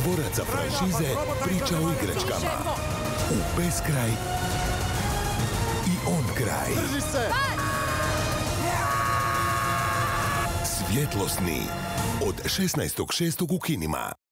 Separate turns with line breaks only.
tvorac za franšize priča o igračkama. U beskraj i on kraj.
Drži se!
Svjetlosni. Od 16.6. u kinima.